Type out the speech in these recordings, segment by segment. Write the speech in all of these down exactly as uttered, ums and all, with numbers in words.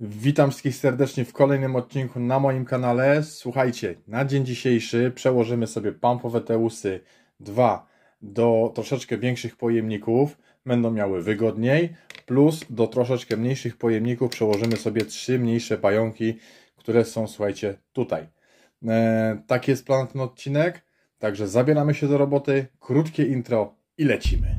Witam wszystkich serdecznie w kolejnym odcinku na moim kanale. Słuchajcie, na dzień dzisiejszy przełożymy sobie Pampoweteusy dwa do troszeczkę większych pojemników. Będą miały wygodniej. Plus do troszeczkę mniejszych pojemników przełożymy sobie trzy mniejsze pająki, które są, słuchajcie, tutaj. Eee, taki jest plan na ten odcinek. Także zabieramy się do roboty. Krótkie intro i lecimy.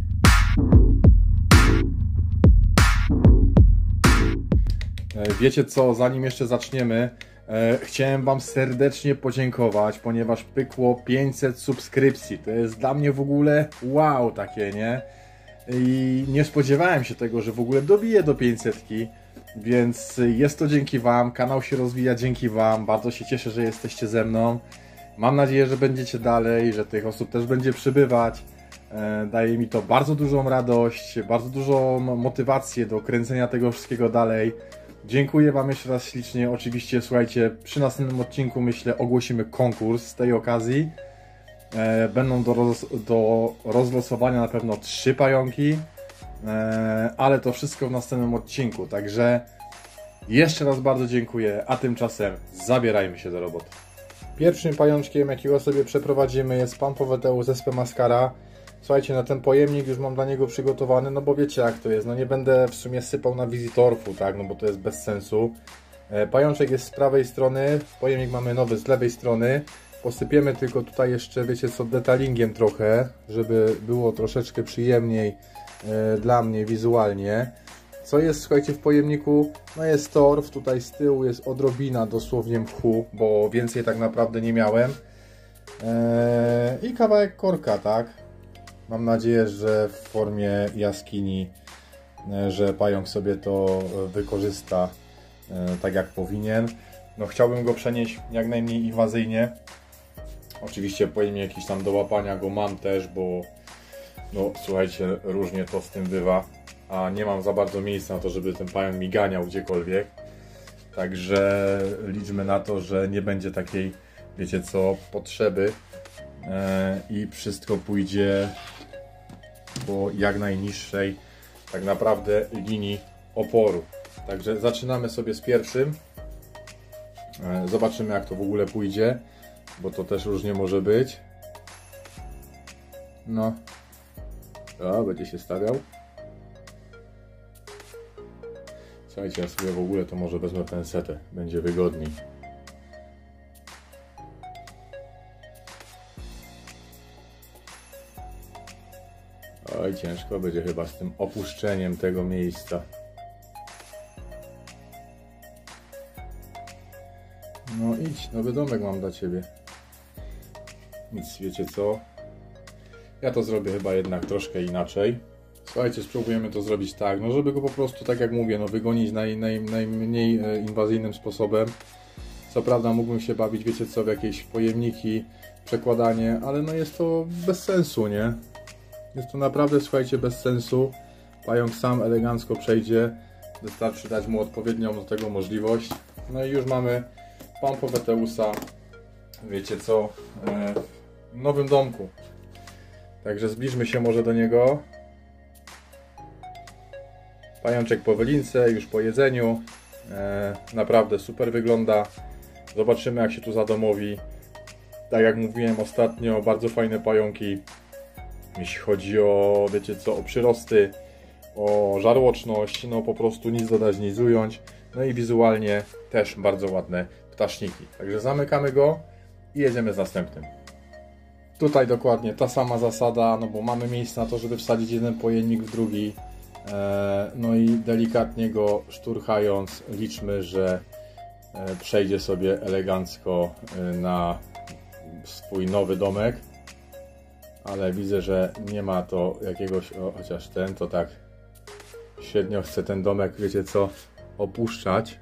Wiecie co, zanim jeszcze zaczniemy, e, chciałem Wam serdecznie podziękować, ponieważ pykło pięćset subskrypcji. To jest dla mnie w ogóle wow takie, nie? I nie spodziewałem się tego, że w ogóle dobiję do pięćsetki, więc jest to dzięki Wam, kanał się rozwija dzięki Wam, bardzo się cieszę, że jesteście ze mną. Mam nadzieję, że będziecie dalej, że tych osób też będzie przybywać. E, daje mi to bardzo dużą radość, bardzo dużą motywację do kręcenia tego wszystkiego dalej. Dziękuję Wam jeszcze raz ślicznie. Oczywiście, słuchajcie, przy następnym odcinku, myślę, ogłosimy konkurs z tej okazji. E, będą do, roz, do rozlosowania na pewno trzy pająki, e, ale to wszystko w następnym odcinku. Także jeszcze raz bardzo dziękuję, a tymczasem zabierajmy się do roboty. Pierwszym pajączkiem, jakiego sobie przeprowadzimy, jest Pampoweteus S P Mascara. Słuchajcie, na ten pojemnik już mam dla niego przygotowany, no bo wiecie jak to jest, no nie będę w sumie sypał na wizytorfu, tak, no bo to jest bez sensu. Pajączek jest z prawej strony, pojemnik mamy nowy z lewej strony. Posypiemy tylko tutaj jeszcze, wiecie co, detalingiem trochę, żeby było troszeczkę przyjemniej e, dla mnie wizualnie. Co jest, słuchajcie, w pojemniku? No jest torf, tutaj z tyłu jest odrobina dosłownie mchu, bo więcej tak naprawdę nie miałem. E, I kawałek korka, tak? Mam nadzieję, że w formie jaskini, że pająk sobie to wykorzysta tak jak powinien. No chciałbym go przenieść jak najmniej inwazyjnie. Oczywiście pojemnik jakiś tam do łapania go mam też, bo no słuchajcie, różnie to z tym bywa. A nie mam za bardzo miejsca na to, żeby ten pająk mi ganiał gdziekolwiek. Także liczmy na to, że nie będzie takiej, wiecie co, potrzeby. I wszystko pójdzie po jak najniższej tak naprawdę linii oporu. Także zaczynamy sobie z pierwszym. Zobaczymy jak to w ogóle pójdzie, bo to też różnie może być. No, o, będzie się stawiał. Słuchajcie, ja sobie w ogóle to może wezmę pensetę, będzie wygodniej. Oj, ciężko będzie chyba z tym opuszczeniem tego miejsca. No idź, nowy domek mam dla Ciebie. Nic, wiecie co? Ja to zrobię chyba jednak troszkę inaczej. Słuchajcie, spróbujemy to zrobić tak, no żeby go po prostu, tak jak mówię, no wygonić naj, naj, najmniej inwazyjnym sposobem. Co prawda mógłbym się bawić, wiecie co, w jakieś pojemniki, przekładanie, ale no jest to bez sensu, nie? Jest to naprawdę, słuchajcie, bez sensu. Pająk sam elegancko przejdzie. Wystarczy dać mu odpowiednią do tego możliwość. No i już mamy Pampoweteusa, wiecie co, w nowym domku. Także zbliżmy się może do niego. Pajączek po wylince, już po jedzeniu. Naprawdę super wygląda. Zobaczymy jak się tu zadomowi. Tak jak mówiłem ostatnio, bardzo fajne pająki. Jeśli chodzi o, wiecie co, o przyrosty, o żarłoczność, no po prostu nic dodać, nic ująć. No i wizualnie też bardzo ładne ptaszniki. Także zamykamy go i jedziemy z następnym. Tutaj dokładnie ta sama zasada, no bo mamy miejsce na to, żeby wsadzić jeden pojemnik w drugi. No i delikatnie go szturchając liczmy, że przejdzie sobie elegancko na swój nowy domek. Ale widzę, że nie ma to jakiegoś, o, chociaż ten to tak średnio chce ten domek, wiecie co, opuszczać.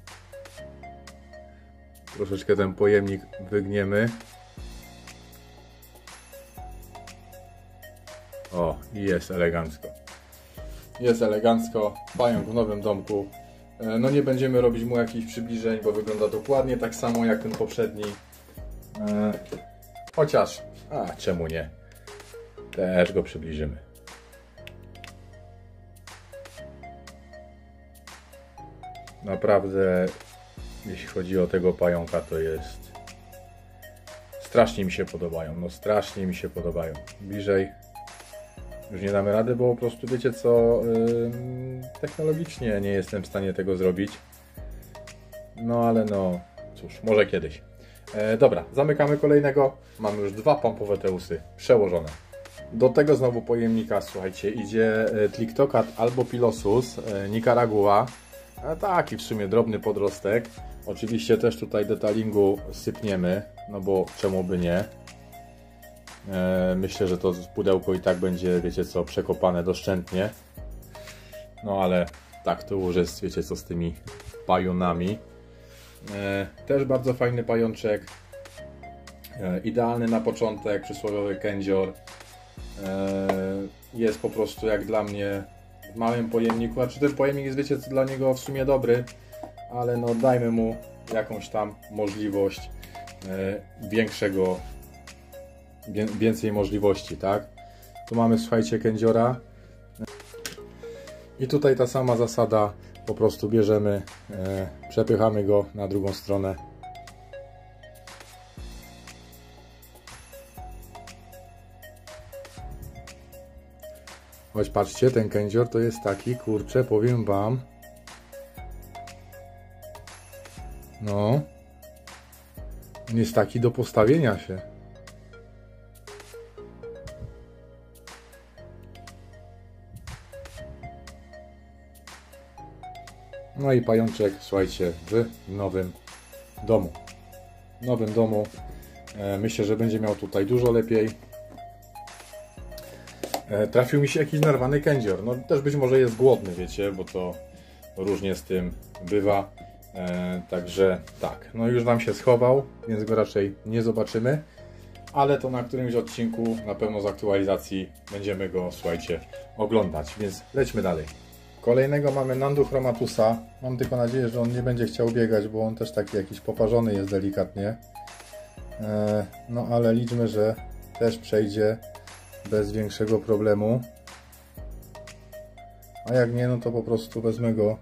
Troszeczkę ten pojemnik wygniemy. O, i jest elegancko. Jest elegancko, pająk w nowym domku. No nie będziemy robić mu jakichś przybliżeń, bo wygląda dokładnie tak samo jak ten poprzedni. Chociaż, a czemu nie? Też go przybliżymy. naprawdę, jeśli chodzi o tego pająka, to jest... Strasznie mi się podobają, no strasznie mi się podobają. Bliżej już nie damy rady, bo po prostu wiecie co, yy, technologicznie nie jestem w stanie tego zrobić. No ale no, cóż, może kiedyś. E, dobra, zamykamy kolejnego. Mamy już dwa Pampoweteusy przełożone. Do tego znowu pojemnika, słuchajcie, idzie Tlictocat albo Pilosus, e, Nicaragua. E, taki w sumie drobny podrostek. Oczywiście też tutaj detalingu sypniemy, no bo czemu by nie. E, myślę, że to pudełko i tak będzie, wiecie co, przekopane doszczętnie. No ale tak to już jest, wiecie co, z tymi pająnami. E, też bardzo fajny pajączek. E, idealny na początek, przysłowiowy kędzior. E, jest po prostu jak dla mnie w małym pojemniku. Znaczy ten pojemnik jest, wiecie co, dla niego w sumie dobry, ale no dajmy mu jakąś tam możliwość e, większego, wie, więcej możliwości, tak? Tu mamy, słuchajcie, kędziora. I tutaj ta sama zasada, po prostu bierzemy, e, przepychamy go na drugą stronę. Choć patrzcie, ten kędzior to jest taki, kurczę, powiem wam. No. On jest taki do postawienia się. No i pajączek, słuchajcie, w nowym domu. W nowym domu. E, myślę, że będzie miał tutaj dużo lepiej. E, trafił mi się jakiś narwany kędzior. No też być może jest głodny, wiecie, bo to różnie z tym bywa. E, także tak, no już nam się schował, więc go raczej nie zobaczymy. Ale to na którymś odcinku, na pewno z aktualizacji, będziemy go, słuchajcie, oglądać. Więc lećmy dalej. Kolejnego mamy Nandu Chromatusa. Mam tylko nadzieję, że on nie będzie chciał biegać, bo on też taki jakiś poparzony jest delikatnie. E, no ale liczmy, że też przejdzie bez większego problemu. A jak nie, no to po prostu wezmę go.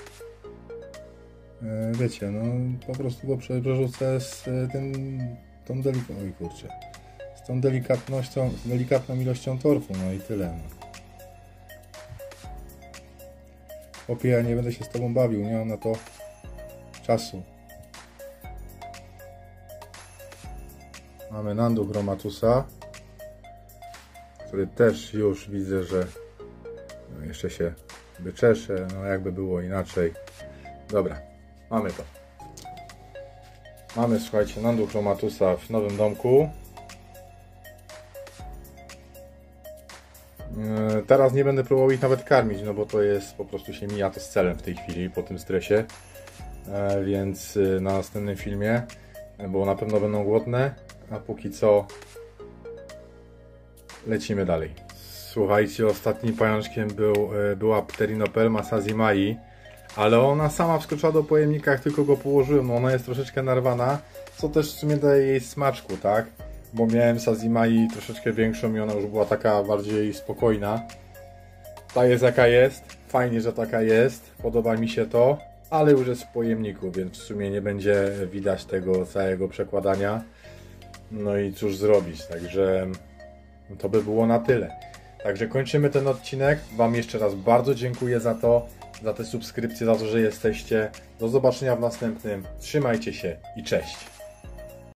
E, wiecie, no po prostu go przerzucę z tym, tą delikatną, oj kurczę, z tą delikatnością, z delikatną ilością torfu, no i tyle. No. Opie, ja nie będę się z tobą bawił, nie mam na to czasu. Mamy Nandu Chromatusa, który też już widzę, że no jeszcze się wyczesze, no jakby było inaczej. Dobra, mamy to. Mamy, słuchajcie, Nandu Chromatusa w nowym domku. Teraz nie będę próbował ich nawet karmić, no bo to jest, po prostu się mija to z celem w tej chwili, po tym stresie. Więc na następnym filmie, bo na pewno będą głodne, a póki co lecimy dalej. Słuchajcie, ostatnim pajączkiem był, była Pterinopelma sazimai, ale ona sama wskoczyła do pojemnika, jak tylko go położyłem. No ona jest troszeczkę narwana, co też w sumie daje jej smaczku, tak? Bo miałem sazimai troszeczkę większą i ona już była taka bardziej spokojna. Ta jest jaka jest, fajnie, że taka jest, podoba mi się to, ale już jest w pojemniku, więc w sumie nie będzie widać tego całego przekładania. No i cóż zrobić, także no to by było na tyle. Także kończymy ten odcinek. Wam jeszcze raz bardzo dziękuję za to, za te subskrypcje, za to, że jesteście. Do zobaczenia w następnym. Trzymajcie się i cześć.